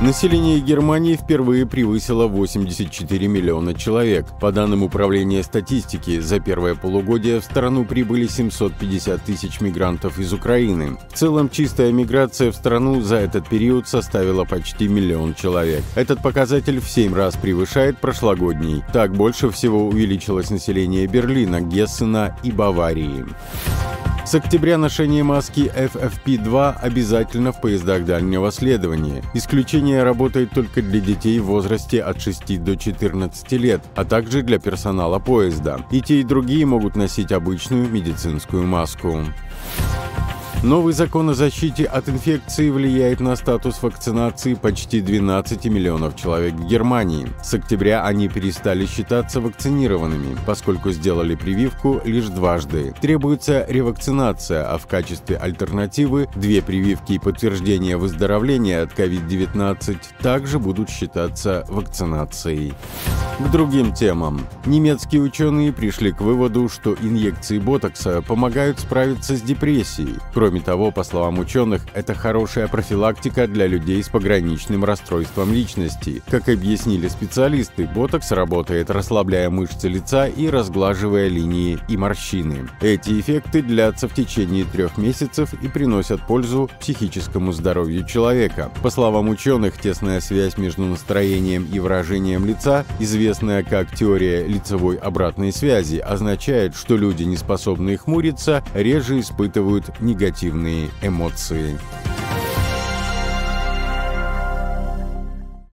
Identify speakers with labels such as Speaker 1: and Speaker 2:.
Speaker 1: Население Германии впервые превысило 84 миллиона человек. По данным Управления статистики, за первое полугодие в страну прибыли 750 тысяч мигрантов из Украины. В целом, чистая миграция в страну за этот период составила почти 1 миллион человек. Этот показатель в 7 раз превышает прошлогодний. Так больше всего увеличилось население Берлина, Гессена и Баварии. С октября ношение маски FFP2 обязательно в поездах дальнего следования. Исключение работает только для детей в возрасте от 6 до 14 лет, а также для персонала поезда. И те, и другие могут носить обычную медицинскую маску. Новый закон о защите от инфекции влияет на статус вакцинации почти 12 миллионов человек в Германии. С октября они перестали считаться вакцинированными, поскольку сделали прививку лишь дважды. Требуется ревакцинация, а в качестве альтернативы 2 прививки и подтверждение выздоровления от COVID-19 также будут считаться вакцинацией. К другим темам. Немецкие ученые пришли к выводу, что инъекции ботокса помогают справиться с депрессией. Кроме того, по словам ученых, это хорошая профилактика для людей с пограничным расстройством личности. Как объяснили специалисты, ботокс работает, расслабляя мышцы лица и разглаживая линии и морщины. Эти эффекты длятся в течение 3 месяцев и приносят пользу психическому здоровью человека. По словам ученых, тесная связь между настроением и выражением лица, известная как теория лицевой обратной связи, означает, что люди, не способные хмуриться, реже испытывают негативные эмоции.